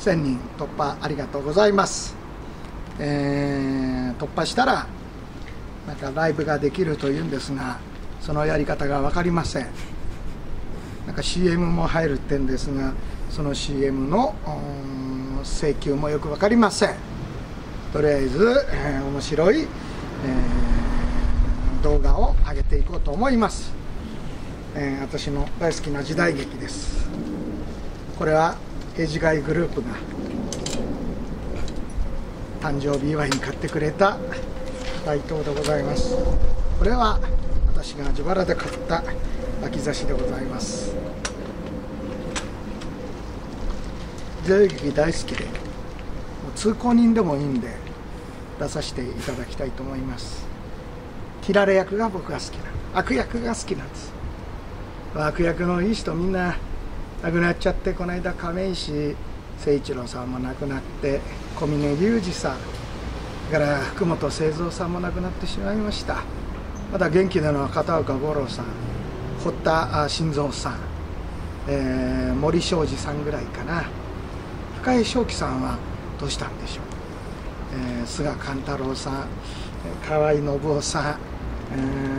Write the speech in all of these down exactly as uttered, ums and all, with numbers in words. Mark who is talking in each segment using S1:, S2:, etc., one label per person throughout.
S1: せんにん突破ありがとうございます。えー、突破したらなんかライブができるというんですが、そのやり方が分かりません。なんか シーエム も入るってんですが、その シーエム の請求もよく分かりません。とりあえず、えー、面白い、えー、動画を上げていこうと思います。えー、私の大好きな時代劇です。これは平治会グループが誕生日祝いに買ってくれた街灯でございます。これは私が自腹で買った秋差しでございます。時代劇大好きで、もう通行人でもいいんで出させていただきたいと思います。切られ役が僕が好きな、悪役が好きなんです。悪役のいい人みんな亡くなっちゃって、この間亀石誠一郎さんも亡くなって、小峰隆二さんから福本清三さんも亡くなってしまいました。まだ元気なのは片岡五郎さん、堀田新三さん、えー、森昌司さんぐらいかな。深井正樹さんはどうしたんでしょう。えー、菅勘太郎さん、河合信夫さん、え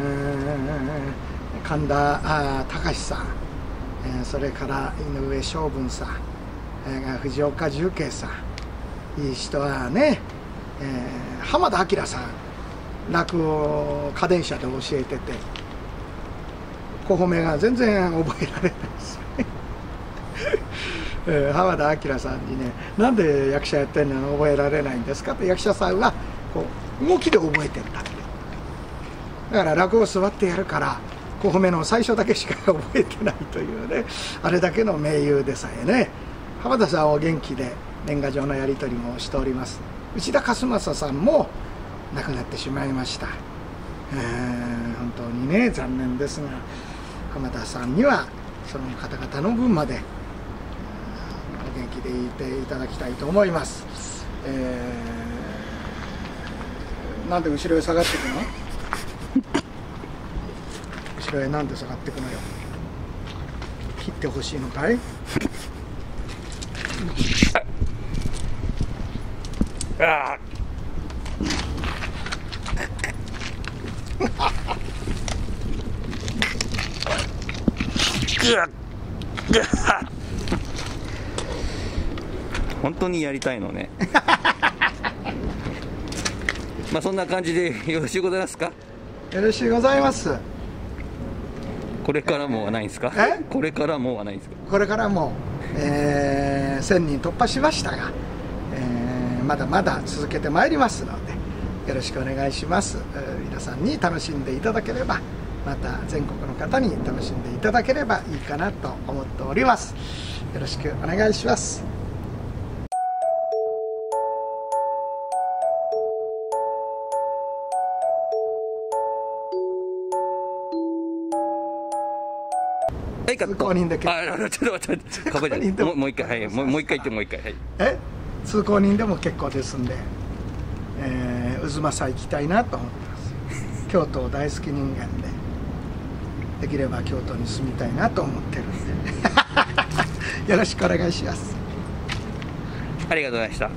S1: ー、神田隆さん、えー、それから井上昌文さん、えー、藤岡重慶さん、いい人はね、えー、浜田明さん、落語を家電車で教えてて、小褒めが全然覚えられないですよね。えー、浜田明さんにね、なんで役者やってんのに覚えられないんですかって、役者さんはこう動きで覚えてるんだって。だから落語座ってやるから小褒めの最初だけしか覚えてないというね、あれだけの名優でさえね。浜田さんは元気で年賀状のやり取りもしております。内田勝正さんも亡くなってしまいました。えー、本当にね残念ですが、浜田さんにはその方々の分までお元気でいていただきたいと思います。えー、なんで後ろへ下がっていくの？後ろへなんで下がっていくのよ。切ってほしいのかい？
S2: ああ本当にやりたいのね。まあそんな感じでよろしいございますか？
S1: よろしいございます。
S2: これからもはないんですか？
S1: え？
S2: これからもはないんですか？
S1: これからも、えー、せんにん突破しましたが、えー、まだまだ続けてまいりますのでよろしくお願いします。えー、皆さんに楽しんでいただければ、また全国の方に楽しんでいただければいいかなと思っております。よろしくお願いします。
S2: はいカット。
S1: 通行人で結構。
S2: ああちょっと待ってかぶれもうもう一回はいもうもう一回言ってもう一回はい。
S1: え通行人でも結構ですんで、えー、渦政行きたいなと思ってます。京都大好き人間で、できれば京都に住みたいなと思ってるんでよろしくお願いします。
S2: ありがとうございました。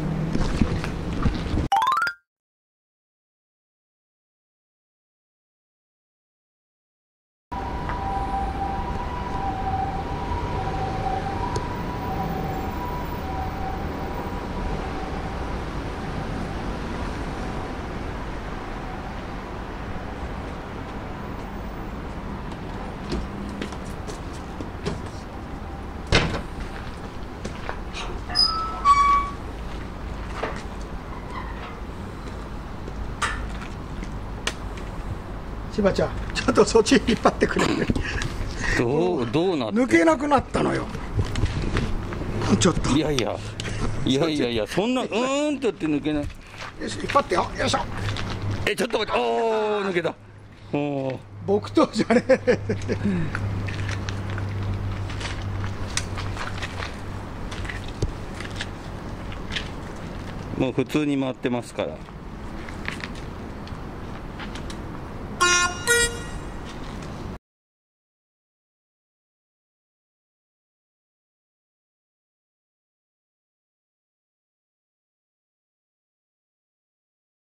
S1: しばちゃん、ちょっとそっち引っ張ってくれる。
S2: どうどうなって
S1: 抜けなくなったのよ。ちょっと
S2: いやいやいやいやいやそんなうーんとって抜けない。
S1: よし引っ張ってよ。よいしょ。
S2: えちょっと待って、おお抜けた。おお
S1: 木刀じゃねえ。
S2: もう普通に回ってますから。